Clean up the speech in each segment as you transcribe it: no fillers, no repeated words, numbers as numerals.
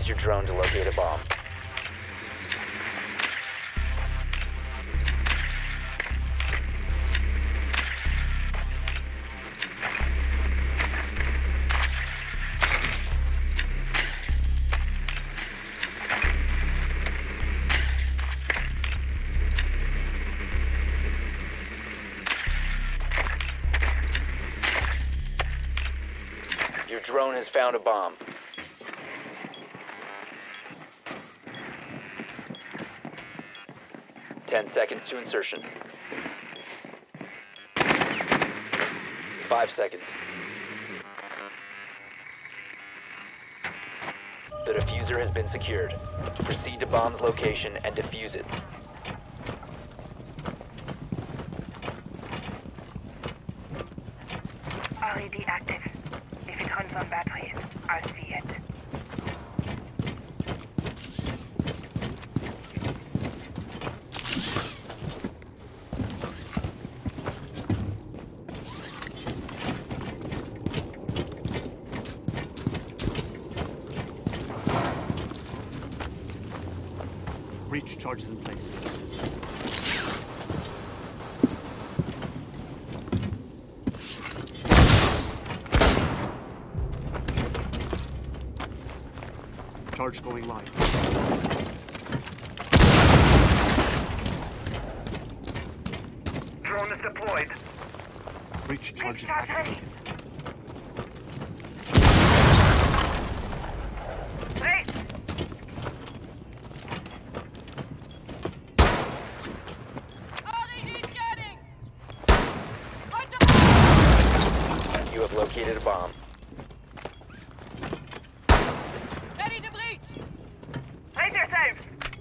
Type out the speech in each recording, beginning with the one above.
use your drone to locate a bomb. Your drone has found a bomb. Ten seconds to insertion. 5 seconds. The diffuser has been secured. Proceed to bomb's location and defuse it. LED active. If it runs on batteries, I'll see it. Breach charges in place. Charge going live. Drone is deployed. Breach charges Breach charge activated. Ready. You have located a bomb. Ready to breach. Raise yourselves.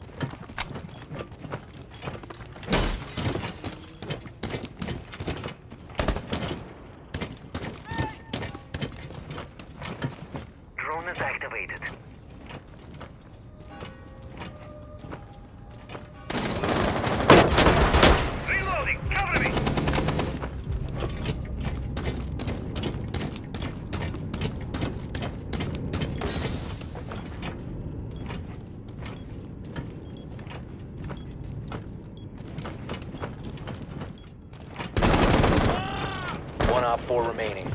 Drone is activated. Reloading. Cover me. One op 4 remaining.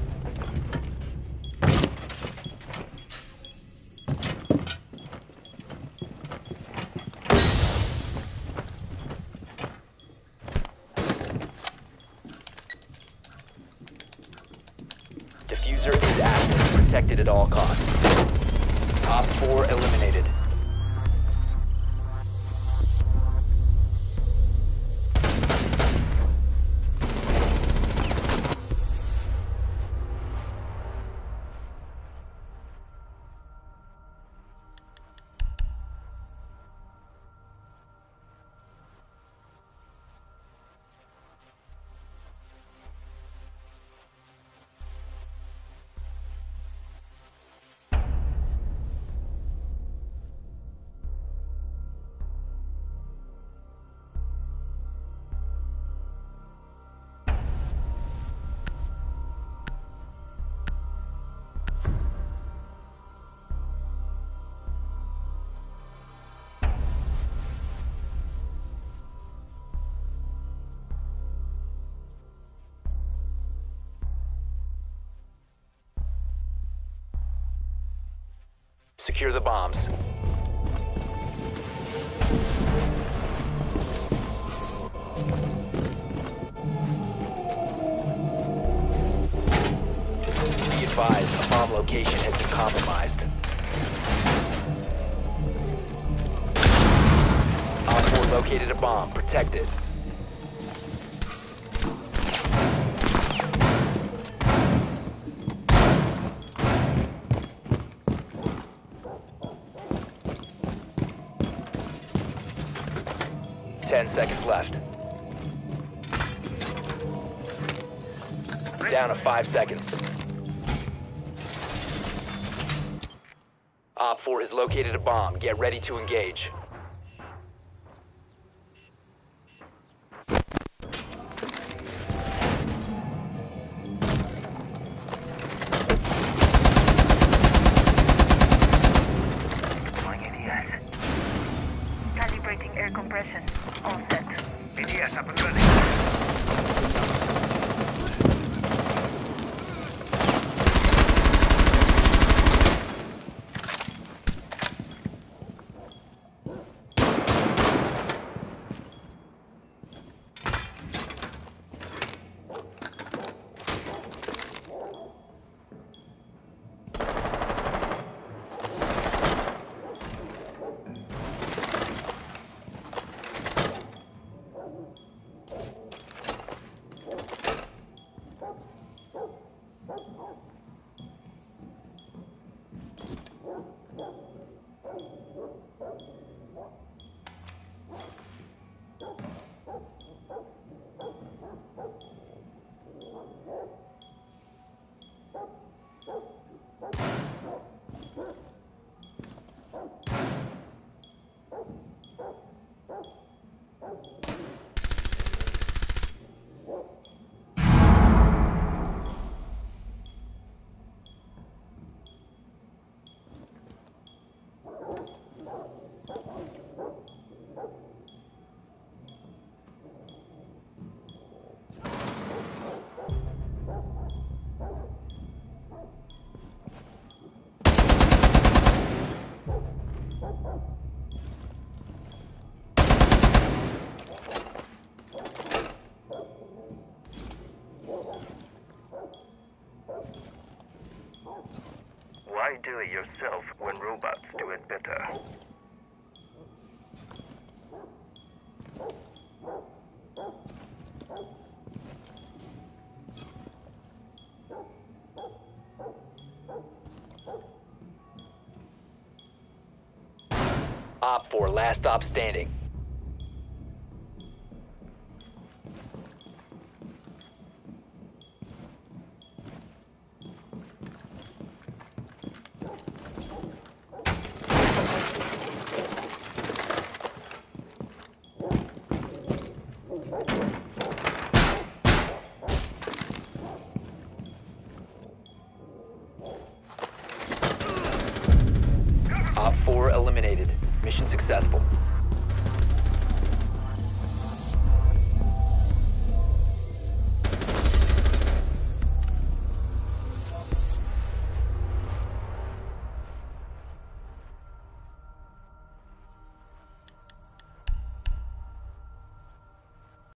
Diffuser is active, protected at all costs. Op 4 eliminated. Secure the bombs. Be advised, a bomb location has been compromised. Op 4 located a bomb. Protect it. Ten seconds left. Down to 5 seconds. Op 4 has located a bomb. Get ready to engage. Why do it yourself when robots do it better? Op 4, last stop standing. Op 4 eliminated. Mission successful.